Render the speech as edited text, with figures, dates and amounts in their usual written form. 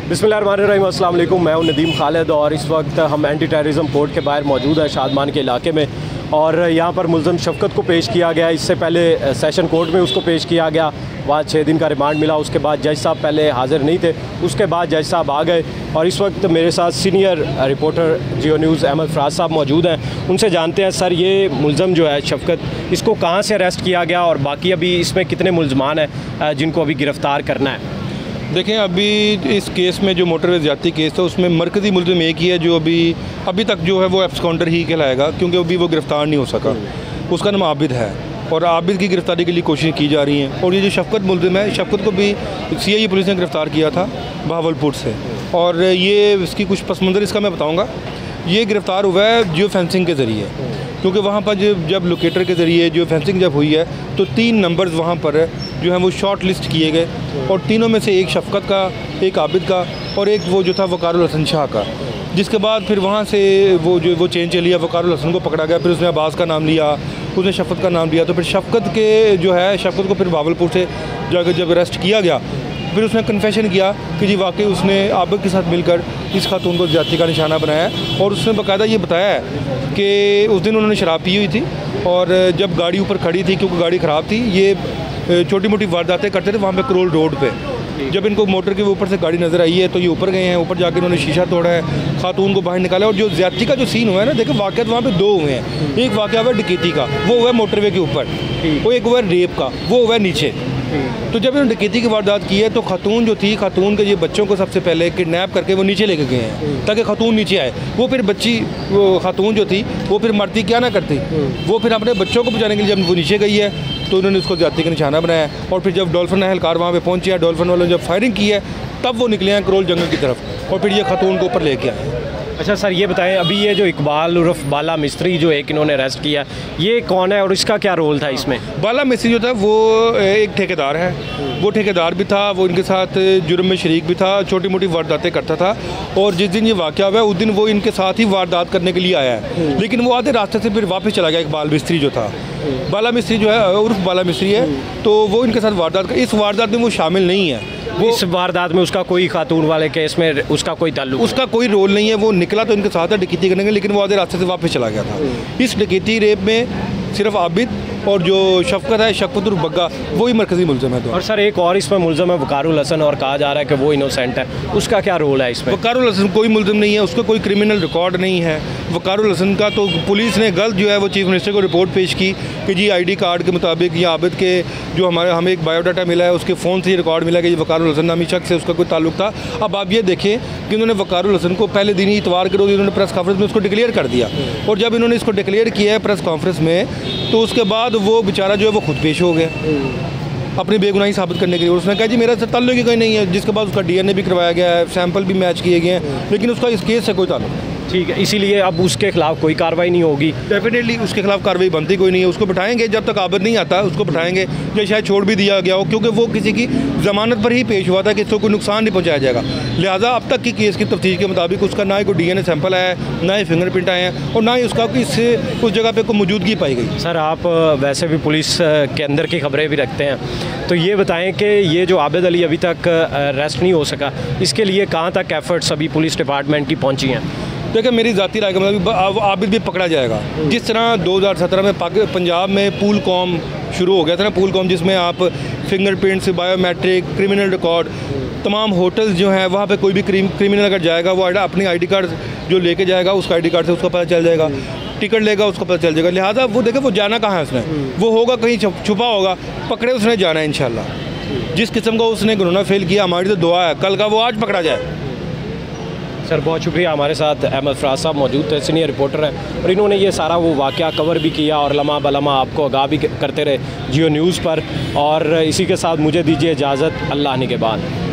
बिस्मिल्लाहिर्रहमानिर्रहीम, अस्सलाम वालेकुम। मैं हूं नदीम खालिद और इस वक्त हम एंटी टेररिज्म कोर्ट के बाहर मौजूद है शादमान के इलाके में। और यहाँ पर मुल्ज़म शफ़क़त को पेश किया गया। इससे पहले सेशन कोर्ट में उसको पेश किया गया, वहाँ 6 दिन का रिमांड मिला। उसके बाद जज साहब पहले हाज़िर नहीं थे, उसके बाद जज साहब आ गए। और इस वक्त मेरे साथ senior reporter Geo news Ahmad Faraz sahab मौजूद हैं। उनसे जानते हैं, सर ये मुल्ज़म जो है शफ़क़त, इसको कहाँ से अरेस्ट किया गया और बाकी अभी इसमें कितने मुल्ज़मान हैं जिनको अभी गिरफ़्तार करना है? देखें, अभी इस केस में जो मोटरवे ज़्यादती केस था उसमें मरकज़ी मुल्ज़िम एक ही है जो अभी तक जो है वो एब्सकॉन्डर ही कहलाएगा, क्योंकि अभी वो गिरफ़्तार नहीं हो सका। उसका नाम आबिद है और आबिद की गिरफ़्तारी के लिए कोशिश की जा रही हैं। और ये जो शफ़क़त मुल्ज़िम है, शफ़क़त को भी CIA पुलिस ने गिरफ़्तार किया था बहावलपुर से। और ये इसकी कुछ पस मंज़र इसका मैं बताऊँगा। ये गिरफ़्तार हुआ है जियो फेंसिंग के ज़रिए, क्योंकि वहाँ पर जब लोकेटर के ज़रिए जियो फेंसिंग जब हुई है तो 3 नंबर्स वहाँ पर जो है वो शॉर्ट लिस्ट किए गए और तीनों में से एक शफ़क़त का, एक आबिद का और एक वो जो था वकारुल हसन शाह का। जिसके बाद फिर वहाँ से वो चेंज चली, वकारुल हसन को पकड़ा गया, फिर उसने अब्बास का नाम लिया, उसने शफ़क़त का नाम लिया। तो फिर शफ़क़त के जो है शफ़क़त को फिर बहावलपुर से जाकर जब अरेस्ट किया गया, फिर उसने कन्फेशन किया कि जी वाकई उसने आबिद के साथ मिलकर इस खातून को ज़्यादती का निशाना बनाया है। और उसने बाकायदा ये बताया है कि उस दिन उन्होंने शराब पी हुई थी और जब गाड़ी ऊपर खड़ी थी, क्योंकि गाड़ी ख़राब थी, ये छोटी मोटी वारदातें करते थे वहाँ पे करोल रोड पे। जब इनको मोटर के ऊपर से गाड़ी नज़र आई है तो ये ऊपर गए हैं, ऊपर जाकर इन्होंने शीशा तोड़ा है, खातून को बाहर निकाला। और जो ज़्यादती का जो सीन हुआ है ना, देखो वाक़या वहाँ पे 2 हुए हैं। एक वाक़या हुआ डकैती का, वो हुआ है मोटरवे के ऊपर, वो एक हुआ रेप का, वो हुआ है नीचे। तो जब इन्होंने डकैती की वारदात की है तो खातून जो थी, खातून के ये बच्चों को सबसे पहले किडनैप करके वो नीचे लेके गए हैं ताकि खातून नीचे आए। वो फिर वो खातून जो थी वो फिर मरती क्या ना करती, वो फिर अपने बच्चों को बचाने के लिए जब वो नीचे गई है तो उन्होंने उसको ज़्यादती का निशाना बनाया। और फिर जब डॉल्फिन एहलकार वहाँ पे पहुँचे, डॉल्फिन वालों ने जब फायरिंग की है तब वो निकले हैं करोल जंगल की तरफ और फिर ये खातून को ऊपर लेके आए। अच्छा सर, ये बताएं, अभी ये जो इकबाल उर्फ बाला मिस्त्री जो एक इन्होंने अरेस्ट किया, ये कौन है और इसका क्या रोल था इसमें? बाला मिस्त्री जो था वो एक ठेकेदार है, वो ठेकेदार भी था, वो इनके साथ जुर्म में शरीक भी था, छोटी मोटी वारदातें करता था। और जिस दिन ये वाक़या हुआ उस दिन वो इनके साथ ही वारदात करने के लिए आया है, लेकिन वो आधे रास्ते से फिर वापस चला गया। इकबाल मिस्त्री जो था, बाला मिस्त्री जो है उर्फ बाला मिस्त्री है, तो वो इनके साथ वारदात इस वारदात में वो शामिल नहीं है। वो इस वारदात में उसका कोई खातून वाले केस में उसका कोई ताल्लुक, उसका कोई रोल नहीं है। वो निकला तो इनके साथ डकैती करने के, लेकिन वो आधे रास्ते से वापस चला गया था। इस डकैती रेप में सिर्फ आबिद और जो शफ़क़त है, शफ़क़त उर्फ बग्गा, वही मरकज़ी मुल्ज़िम है। तो और सर एक और इसमें मुल्ज़िम है वकारुल हसन, और कहा जा रहा है कि वो इनोसेंट है, उसका क्या रोल है इसमें? वकारुल हसन कोई मुल्ज़िम नहीं है, उसका कोई क्रिमिनल रिकॉर्ड नहीं है। वकारुल हसन का तो पुलिस ने गलत जो है वो चीफ़ मिनिस्टर को रिपोर्ट पेश की कि जी ID कार्ड के मुताबिक या आबिद के जो हमें एक बायोडाटा मिला है उसके फ़ोन से ये रिकॉर्ड मिला कि वकारुल हसन नामी शख्स से उसका कोई ताल्लुक था। अब आप ये देखें कि उन्होंने वकारुल हसन को पहले दिन ही इतवार के रोज़ इन्होंने प्रेस कॉन्फ्रेंस में उसको डिक्लेयर कर दिया। और जब इन्होंने इसको डिक्लेयर किया है प्रेस कॉन्फ्रेंस में, तो उसके बाद वो बेचारा जो है वो खुद पेश हो गया अपनी बेगुनाही साबित करने के लिए। उसने कहा जी मेरा ताल्लुक ही कोई नहीं है, जिसके बाद उसका DNA भी करवाया गया है, सैंपल भी मैच किए गए हैं, लेकिन उसका इस केस से कोई ताल्लुक नहीं। ठीक है, इसीलिए अब उसके खिलाफ कोई कार्रवाई नहीं होगी? डेफिनेटली उसके खिलाफ कार्रवाई बनती कोई नहीं है। उसको बिठाएंगे जब तक आबिद नहीं आता, उसको बिठाएंगे, या शायद छोड़ भी दिया गया हो, क्योंकि वो किसी की ज़मानत पर ही पेश हुआ था कि इसको कोई नुकसान नहीं पहुँचाया जाएगा। लिहाजा अब तक की केस की तफ्तीश के मुताबिक उसका ना ही कोई DNA सैंपल आया है, ना ही फिंगरप्रिंट आए हैं, और ना ही उसका उस जगह पर कोई मौजूदगी पाई गई। सर आप वैसे भी पुलिस के अंदर की खबरें भी रखते हैं, तो ये बताएं कि ये जो आबिद अली अभी तक अरेस्ट नहीं हो सका, इसके लिए कहाँ तक एफर्ट्स अभी पुलिस डिपार्टमेंट की पहुँची हैं? देखिए, मेरी ज़ाती राय का मतलब आबिद भी पकड़ा जाएगा। जिस तरह 2017 में पंजाब में पूल कॉम शुरू हो गया था ना, पूल कॉम, जिसमें आप फिंगरप्रिंट्स, बायोमेट्रिक, क्रिमिनल रिकॉर्ड, तमाम होटल्स जो हैं वहाँ पे कोई भी क्रिमिनल अगर जाएगा वो अपनी ID कार्ड जो लेके जाएगा, उसका ID कार्ड से उसका पता चल जाएगा, टिकट लेगा उसका पता चल जाएगा। लिहाजा वो देखे वो जाना कहाँ है उसने, वो होगा कहीं छुपा होगा, पकड़े उसने जाना है इंशाल्लाह। जिस किस्म का उसने गुनाह फेल किया, हमारी तो दुआ है कल का वो आज पकड़ा जाए। सर बहुत शुक्रिया, हमारे साथ अहमद फराज साहब मौजूद थे, सीनियर रिपोर्टर हैं, और इन्होंने ये सारा वो वाक़या कवर भी किया और लम्हा बलम्हा आपको आगाह भी करते रहे जियो न्यूज़ पर। और इसी के साथ मुझे दीजिए इजाज़त, अल्लाह निगहबान।